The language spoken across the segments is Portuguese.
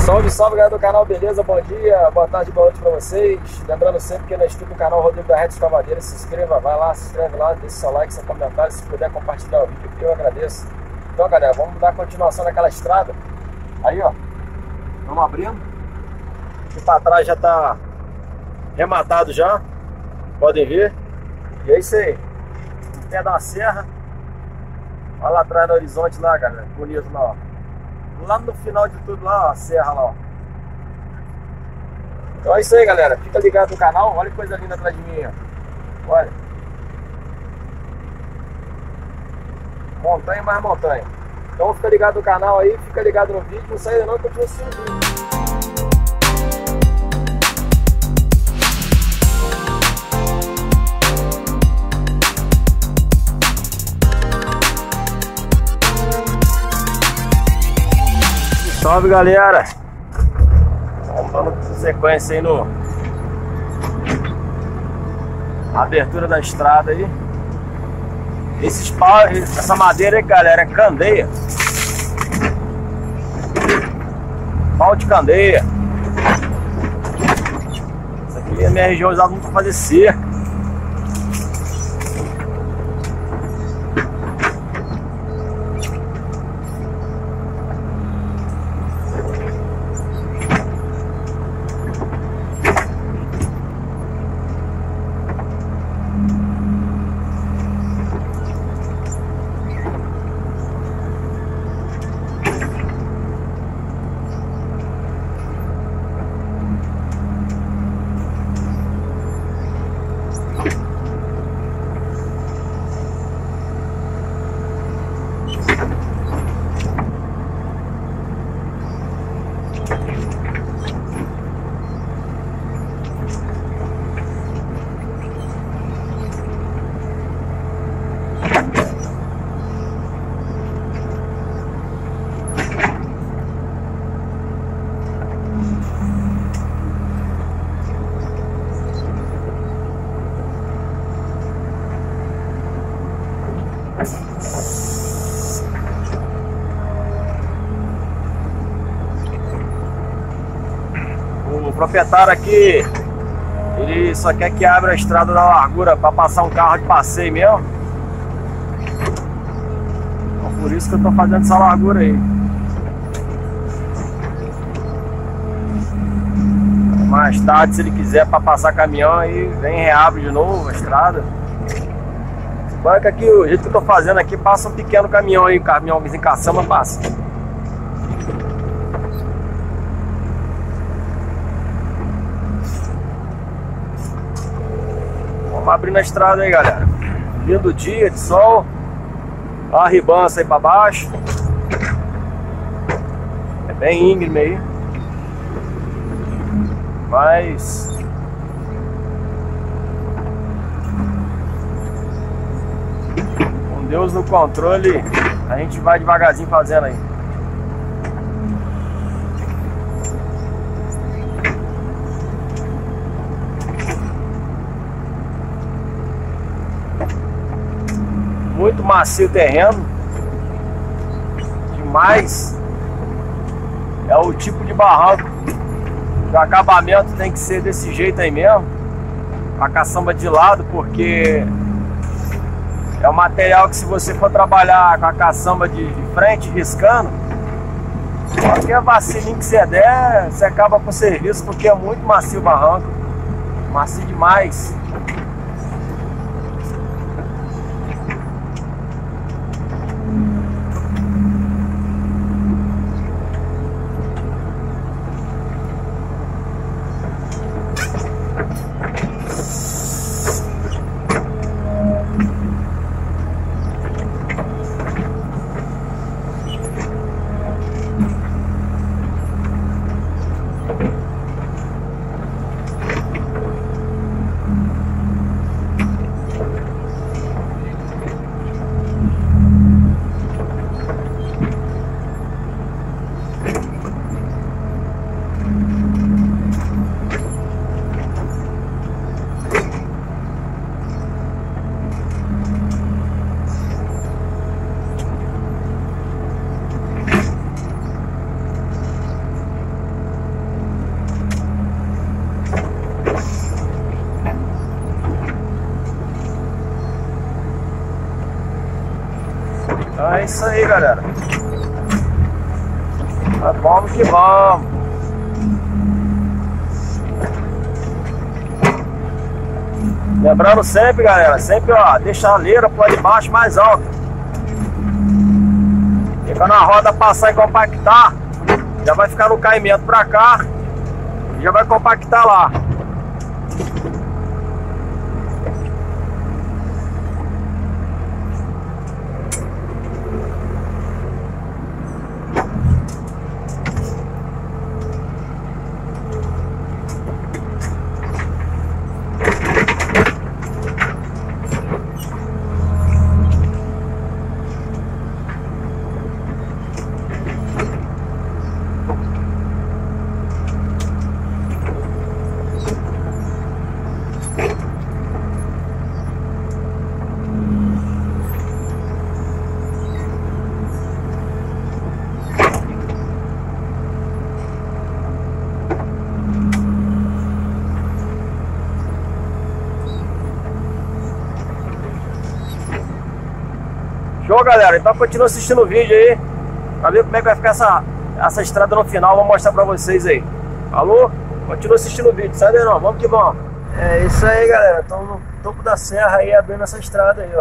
Salve, salve galera do canal, beleza? Bom dia, boa tarde, boa noite pra vocês. Lembrando sempre que não é inscrito no canal Rodrigo da Rede Escavadeira, se inscreva, vai lá, se inscreve lá, deixa seu like, seu comentário, se puder compartilhar o vídeo, eu agradeço. Então galera, vamos dar continuação naquela estrada. Aí ó, vamos abrindo. Aqui pra trás já tá rematado já, podem ver. E é isso aí, no pé da serra. Olha lá atrás no horizonte lá, galera, bonito lá, ó. Lá no final de tudo lá, ó, a serra lá, ó. Então é isso aí, galera. Fica ligado no canal. Olha que coisa linda atrás de mim, ó. Olha. Montanha mais montanha. Então fica ligado no canal aí, fica ligado no vídeo. Não sai não, continua assistindo o vídeo. Salve galera, vamos dando sequência aí no abertura da estrada aí. Esses pau, essa madeira aí, galera, é candeia, pau de candeia. Isso aqui a minha região usava muito para fazer cerca. O proprietário aqui, ele só quer que abra a estrada da largura para passar um carro de passeio mesmo. Então por isso que eu tô fazendo essa largura aí. Mais tarde, se ele quiser para passar caminhão, aí vem e reabre de novo a estrada. Banca aqui, o jeito que eu tô fazendo aqui, passa um pequeno caminhão aí, caminhãozinho caçamba passa. Vamos abrindo a estrada aí, galera. Lindo dia de sol. Olha a ribança aí pra baixo. É bem íngreme aí. Mas com Deus no controle, a gente vai devagarzinho fazendo aí. Muito macio o terreno, demais. É o tipo de barranco que o acabamento tem que ser desse jeito aí mesmo, com a caçamba de lado, porque é um material que, se você for trabalhar com a caçamba de frente, riscando, qualquer vacilinho que você der, você acaba com o serviço, porque é muito macio o barranco, macio demais. É isso aí, galera. Mas vamos que vamos. Lembrando sempre, galera, sempre ó, deixa a leira por de baixo mais alta. E quando a roda passar e compactar, já vai ficar no caimento pra cá e já vai compactar lá. Show, galera, então continua assistindo o vídeo aí pra ver como é que vai ficar essa estrada no final. Vou mostrar pra vocês aí. Falou? Continua assistindo o vídeo, sabe não? Vamos que vamos. É isso aí, galera, estamos no topo da serra aí, abrindo essa estrada aí, ó.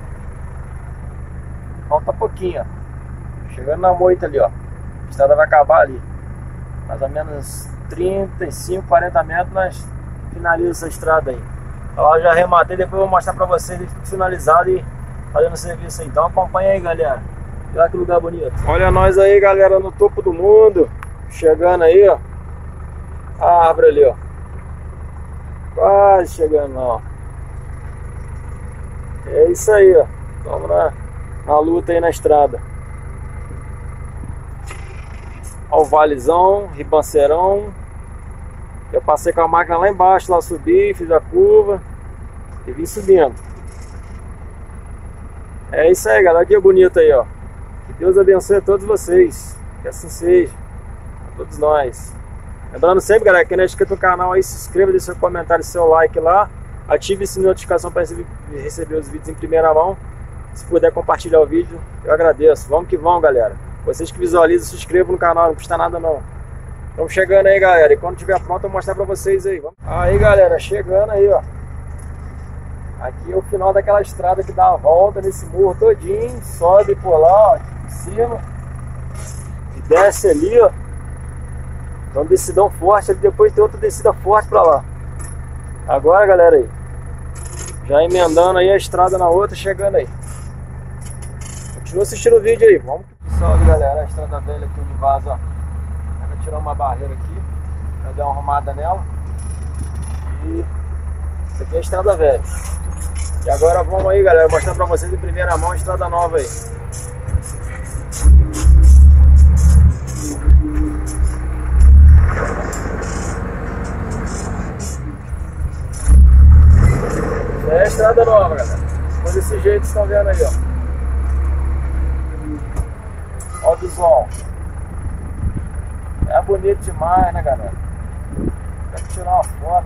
Falta pouquinho, ó. Chegando na moita ali, ó. A estrada vai acabar ali. Mais ou menos 35, 40 metros nós finalizamos essa estrada aí. Então eu já arrematei, depois eu vou mostrar pra vocês tudo finalizado e fazendo serviço aí. Então acompanha aí, galera. Olha que lugar bonito. Olha nós aí, galera, no topo do mundo. Chegando aí, ó. A árvore ali, ó. Quase chegando, ó. É isso aí, ó. Estamos na luta aí na estrada. Ó o valezão, ribanceirão. Eu passei com a máquina lá embaixo, lá subi, fiz a curva e vim subindo. É isso aí, galera, que bonito aí, ó. Que Deus abençoe a todos vocês. Que assim seja. A todos nós. Lembrando sempre, galera, quem não é inscrito no canal aí, se inscreva, deixe seu comentário, seu like lá. Ative esse sininho de notificação para receber os vídeos em primeira mão. Se puder compartilhar o vídeo, eu agradeço. Vamos que vamos, galera. Vocês que visualizam, se inscrevam no canal, não custa nada não. Estamos chegando aí, galera. E quando estiver pronto, eu vou mostrar pra vocês aí. Vamos. Aí, galera, chegando aí, ó. Aqui é o final daquela estrada que dá a volta nesse morro todinho. Sobe por lá, ó, aqui por cima. E desce ali, ó. Então, decidão forte. Ali depois tem outra descida forte pra lá. Agora, galera, aí. Já emendando aí a estrada na outra, chegando aí. Continua assistindo o vídeo aí. Vamos. Salve, galera. A estrada velha aqui de vaso, ó. Tirar uma barreira aqui, vai dar uma arrumada nela. E isso aqui é a estrada velha. E agora vamos aí, galera, mostrar pra vocês em primeira mão a estrada nova aí. É a estrada nova, galera. Ficou desse jeito, vocês estão vendo aí, ó. Ó o visual. É bonito demais, né, galera? Dá pra tirar uma foto.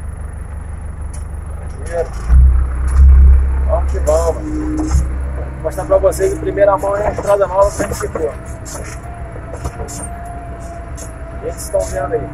Vamos que vamos. Vou mostrar pra vocês em primeira mão aí a estrada nova como é que ficou. Eles estão vendo aí.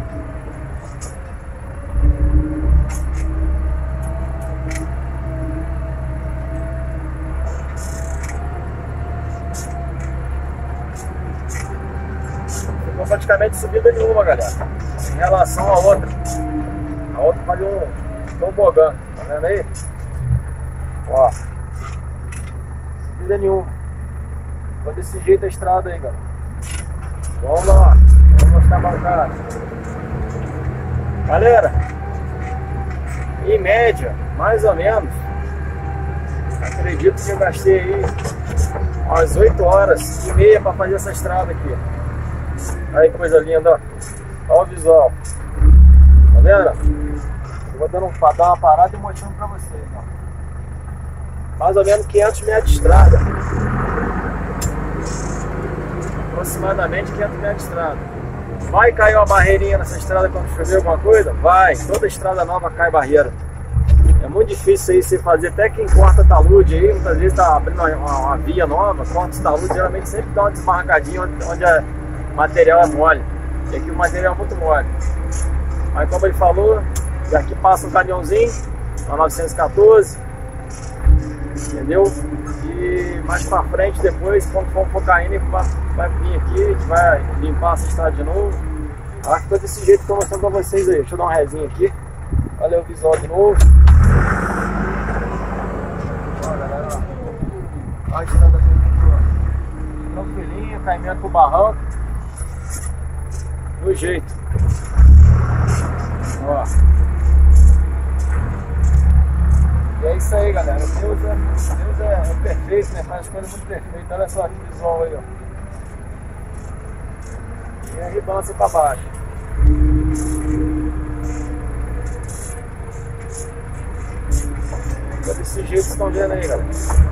Praticamente subida nenhuma, galera, em relação à outra. A outra faz um tobogã, tá vendo aí? Ó, subida nenhuma. Ficou desse jeito a estrada aí, galera. Vamos lá, vamos mostrar a bancada. Galera, em média, mais ou menos, acredito que eu gastei aí umas 8 horas e meia para fazer essa estrada aqui. Aí que coisa linda, ó. Olha o visual. Tá vendo? Eu vou dar uma parada e mostrando pra vocês, ó. Mais ou menos 500 metros de estrada. Aproximadamente 500 metros de estrada. Vai cair uma barreirinha nessa estrada quando chover alguma coisa? Vai. Toda estrada nova cai barreira. É muito difícil aí você fazer, até quem corta talude aí, muitas vezes tá abrindo uma via nova, corta os taludes, geralmente sempre dá uma desmarcadinha onde o material é mole. E aqui o material é muito mole. Aí como ele falou, daqui passa um caminhãozinho, a 914, entendeu? E mais pra frente depois, quando for caindo, vai vir aqui, a gente vai limpar essa estrada de novo. Acho que ficou desse jeito que eu tô mostrando pra vocês aí. Deixa eu dar uma resinha aqui. Olha o visual de novo. Olha, galera, ó. Olha a estrada aqui, tranquilinho, caimento pro barranco. Do jeito. Ó. E é isso aí, galera. Deus é perfeito, né? Faz as coisas muito perfeitas. Olha só que visual aí, ó. E a ribança pra baixo. É desse jeito que vocês estão vendo aí, galera.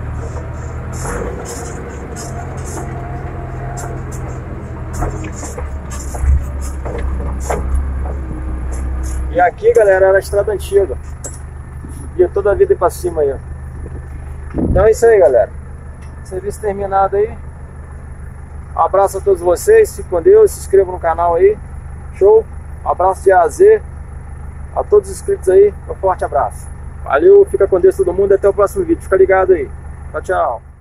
E aqui, galera, era a estrada antiga. Ia toda a vida pra cima aí, ó. Então é isso aí, galera. Serviço terminado aí. Um abraço a todos vocês. Fique com Deus. Se inscrevam no canal aí. Show. Um abraço de A a Z. A todos os inscritos aí. Um forte abraço. Valeu. Fica com Deus todo mundo. Até o próximo vídeo. Fica ligado aí. Tchau, tchau.